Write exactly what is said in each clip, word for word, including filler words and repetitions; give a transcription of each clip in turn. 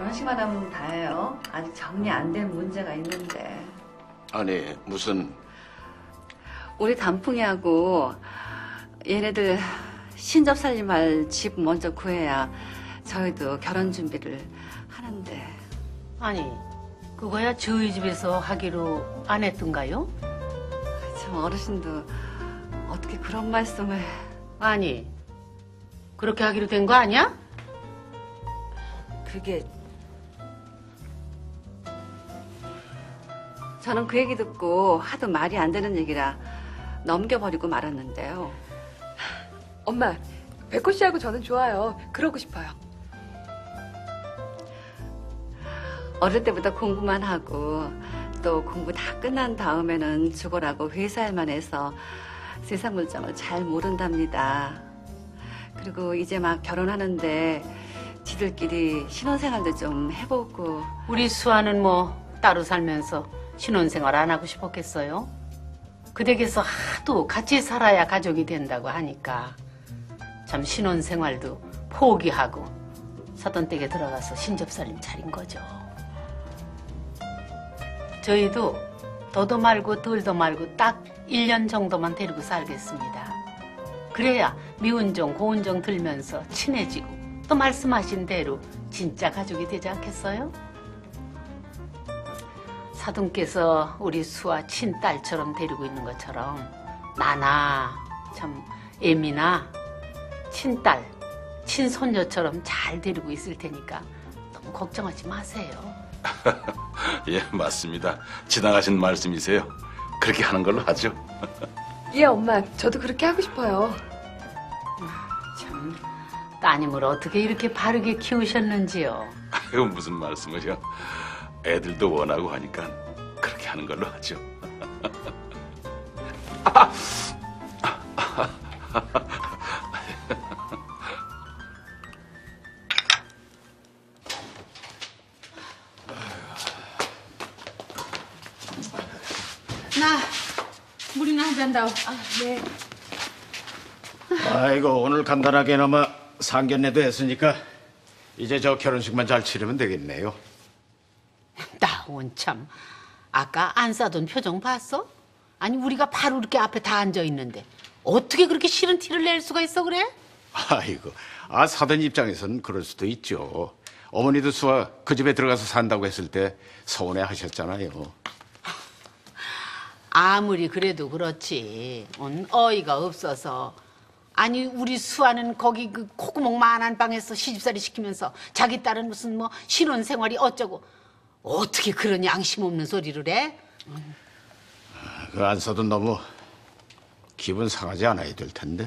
결혼식만 하면 다예요. 아직 정리 안 된 문제가 있는데. 아니, 무슨... 우리 단풍이하고 얘네들 신접 살림할 집 먼저 구해야 저희도 결혼 준비를 하는데. 아니, 그거야 저희 집에서 하기로 안 했던가요? 참 어르신도 어떻게 그런 말씀을. 아니, 그렇게 하기로 된 거 아니야? 그게 저는 그 얘기 듣고 하도 말이 안 되는 얘기라 넘겨버리고 말았는데요. 엄마, 백호 씨하고 저는 좋아요. 그러고 싶어요. 어릴 때부터 공부만 하고 또 공부 다 끝난 다음에는 죽어라고 회사 일만 해서 세상 물정을 잘 모른답니다. 그리고 이제 막 결혼하는데 지들끼리 신혼생활도 좀 해보고. 우리 수아는 뭐 따로 살면서 신혼생활 안 하고 싶었겠어요? 그 댁에서 하도 같이 살아야 가족이 된다고 하니까 참 신혼생활도 포기하고 사돈 댁에 들어가서 신접살림 차린 거죠. 저희도 더도 말고 덜도 말고 딱 일 년 정도만 데리고 살겠습니다. 그래야 미운정 고운정 들면서 친해지고 또 말씀하신 대로 진짜 가족이 되지 않겠어요? 사돈께서 우리 수아 친딸처럼 데리고 있는 것처럼 나나 참 애미나 친딸, 친손녀처럼 잘 데리고 있을 테니까 너무 걱정하지 마세요. 예, 맞습니다. 지나가신 말씀이세요. 그렇게 하는 걸로 하죠. 예, 엄마, 저도 그렇게 하고 싶어요. 참 따님을 어떻게 이렇게 바르게 키우셨는지요. 아이고, 무슨 말씀을요. 애들도 원하고 하니까 그렇게 하는 걸로 하죠. 나 물이나 한 잔 다오. 아, 네. 아이고, 오늘 간단하게나마 상견례도 했으니까 이제 저 결혼식만 잘 치르면 되겠네요. 나원 참. 아까 안 싸던 표정 봤어? 아니 우리가 바로 이렇게 앞에 다 앉아 있는데 어떻게 그렇게 싫은 티를 낼 수가 있어 그래? 아이고, 아 사돈 입장에서는 그럴 수도 있죠. 어머니도 수아 그 집에 들어가서 산다고 했을 때 서운해 하셨잖아요. 아무리 그래도 그렇지. 응, 어이가 없어서. 아니 우리 수아는 거기 그 콧구멍만한 방에서 시집살이 시키면서 자기 딸은 무슨 뭐 신혼생활이 어쩌고 어떻게 그런 양심 없는 소리를 해? 그 안사돈 너무 기분 상하지 않아야 될 텐데.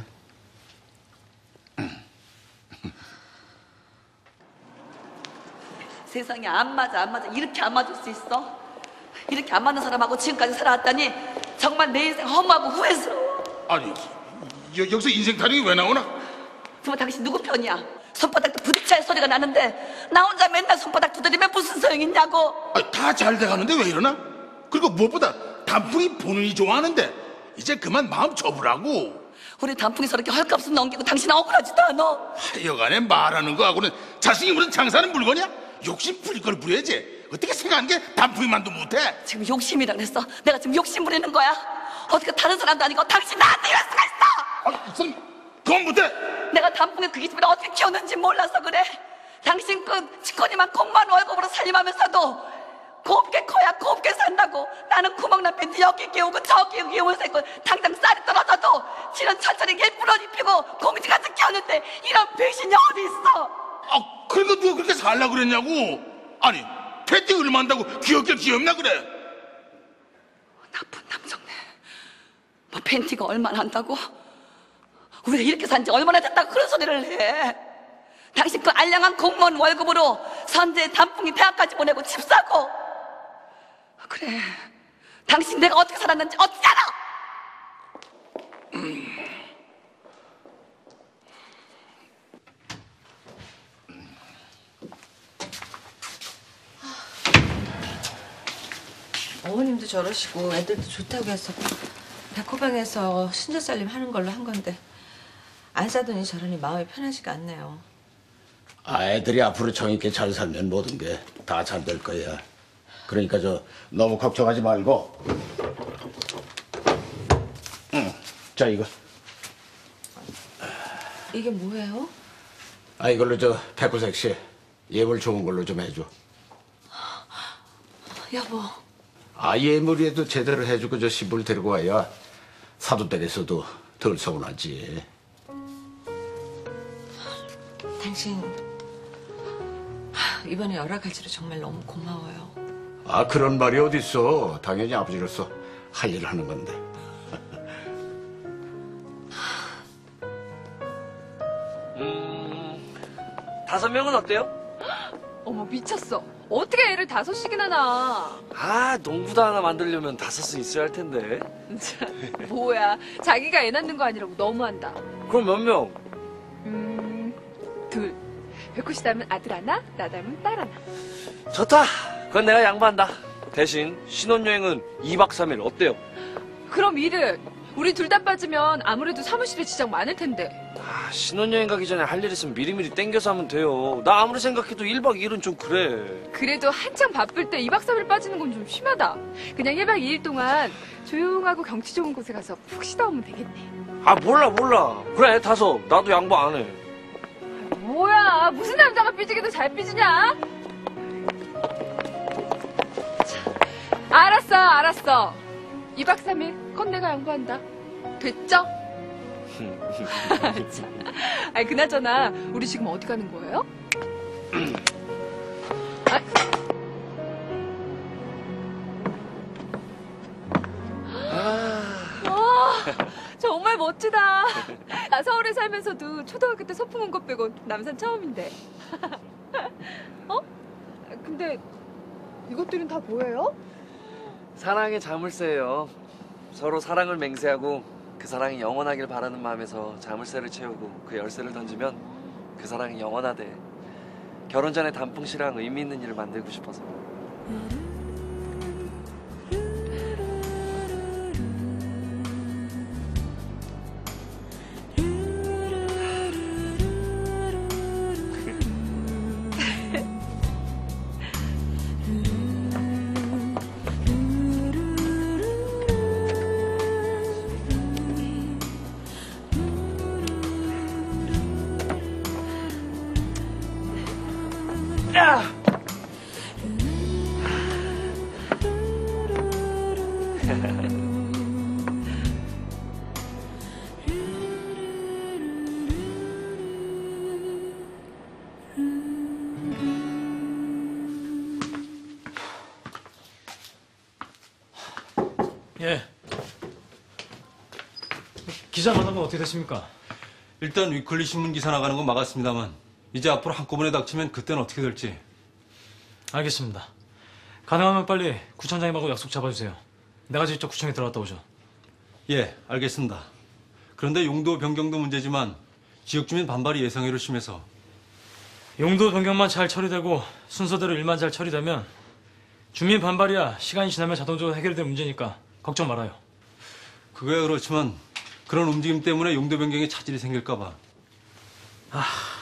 세상에 안 맞아 안 맞아 이렇게 안 맞을 수 있어? 이렇게 안 맞는 사람하고 지금까지 살아왔다니 정말 내 인생 허무하고 후회스러워. 아니, 여, 여기서 인생 타령이 왜 나오나? 정말 당신 누구 편이야? 손바닥도 부딪혀야 소리가 나는데 나 혼자 맨날 손바닥 두드리면 무슨 소용 있냐고. 다 잘 돼가는데 왜 이러나? 그리고 무엇보다 단풍이 본인이 좋아하는데 이제 그만 마음 접으라고. 우리 단풍이 저렇게 헐값을 넘기고 당신은 억울하지도 않아. 하여간에 말하는 거하고는 자식이 무슨 장사는 물건이야? 욕심 부릴 걸 부려야지. 어떻게 생각하는 게 단풍이만도 못해? 지금 욕심이라 그랬어? 내가 지금 욕심 부리는 거야? 어떻게 다른 사람도 아니고 당신 나한테 이럴 수가 있어? 아니, 선, 그건 못해. 내가 단풍의 그 기집애를 어떻게 키웠는지 몰라서 그래. 당신 그 치코니만 공무원 월급으로 살림하면서도 곱게 커야 곱게 산다고. 나는 구멍난 팬티 여기 끼우고 저기 끼우면서 있고 당장 쌀이 떨어져도 지는 천천히 예쁘런 입히고 공지같이 키웠는데 이런 배신이 어디 있어? 아, 그러니까 누가 그렇게 살라 그랬냐고. 아니, 팬티 얼마 한다고 귀엽게 귀엽나 그래? 나쁜 남정네. 뭐 팬티가 얼마나 한다고? 우리가 이렇게 산 지 얼마나 됐다고 그런 소리를 해? 당신 그 알량한 공무원 월급으로 선재 단풍이 대학까지 보내고 집 사고. 그래, 당신 내가 어떻게 살았는지 어떻게 알아? 음. 어머님도 저러시고 애들도 좋다고 해서 백호방에서 신저살림 하는 걸로 한 건데 안사돈이 저러니 마음이 편하지가 않네요. 아, 애들이 앞으로 정있게 잘 살면 모든 게 다 잘 될 거야. 그러니까 저 너무 걱정하지 말고. 응. 자, 이거. 이게 뭐예요? 아, 이걸로 저 백구색 씨 예물 좋은 걸로 좀 해줘. 여보. 아, 예물이라도 제대로 해주고 저 신부를 데리고 와야 사돈댁에서도 덜 서운하지. 당신 하, 이번에 여러 가지로 정말 너무 고마워요. 아, 그런 말이 어딨어. 당연히 아버지로서 할 일을 하는 건데. 다섯 명은 어때요? 어머, 미쳤어. 어떻게 애를 다섯씩이나 낳아? 아, 농부도 하나 만들려면 다섯은 있어야 할 텐데. 뭐야, 자기가 애 낳는 거 아니라고 너무한다. 그럼 몇 명? 음, 둘. 백호 씨 닮은 아들 하나, 나 닮은 딸 하나. 좋다. 그건 내가 양보한다. 대신 신혼여행은 이 박 삼 일 어때요? 그럼 일을 우리 둘 다 빠지면 아무래도 사무실에 지장 많을 텐데. 아, 신혼여행 가기 전에 할 일 있으면 미리미리 땡겨서 하면 돼요. 나 아무리 생각해도 일 박 이 일은 좀 그래. 그래도 한창 바쁠 때 이 박 삼 일 빠지는 건 좀 심하다. 그냥 일 박 이 일 동안 조용하고 경치 좋은 곳에 가서 푹 쉬다 오면 되겠네. 아, 몰라 몰라. 그래, 다섯. 나도 양보 안 해. 뭐야, 무슨 남자가 삐지기도 잘 삐지냐? 참, 알았어, 알았어. 이 박 삼 일, 그건 내가 양보한다. 됐죠? 참. 아니, 그나저나, 우리 지금 어디 가는 거예요? 아. 와, 정말 멋지다. 나 서울에 살면서도 초등학교 때 소풍 온 것 빼고 남산 처음인데. 어? 근데 이것들은 다 뭐예요? 사랑의 자물쇠예요. 서로 사랑을 맹세하고 그 사랑이 영원하길 바라는 마음에서 자물쇠를 채우고 그 열쇠를 던지면 그 사랑이 영원하대. 결혼 전에 단풍 씨랑 의미 있는 일을 만들고 싶어서. 야! 예. 기자 만난 건 어떻게 됐습니까? 일단 위클리 신문 기사 나가는 건 막았습니다만 이제 앞으로 한꺼번에 닥치면 그때는 어떻게 될지. 알겠습니다. 가능하면 빨리 구청장님하고 약속 잡아주세요. 내가 직접 구청에 들어갔다 오죠. 예, 알겠습니다. 그런데 용도 변경도 문제지만 지역 주민 반발이 예상외로 심해서. 용도 변경만 잘 처리되고 순서대로 일만 잘 처리되면 주민 반발이야 시간이 지나면 자동적으로 해결될 문제니까 걱정 말아요. 그거야 그렇지만 그런 움직임 때문에 용도 변경에 차질이 생길까 봐. 아...